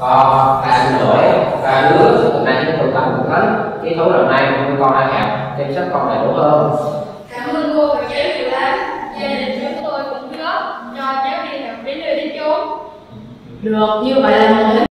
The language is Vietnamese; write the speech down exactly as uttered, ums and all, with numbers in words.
Con ba xin lỗi, ba đứa hôm nay chúng tôi cần một tấn cái thú lần này nuôi con ăn hạt chăm sóc con đầy đủ hơn. Cảm ơn cô và cháu nhiều lắm. Gia đình chúng tôi cũng góp cho cháu đi học đến nơi đến chốn. Được, như vậy là mình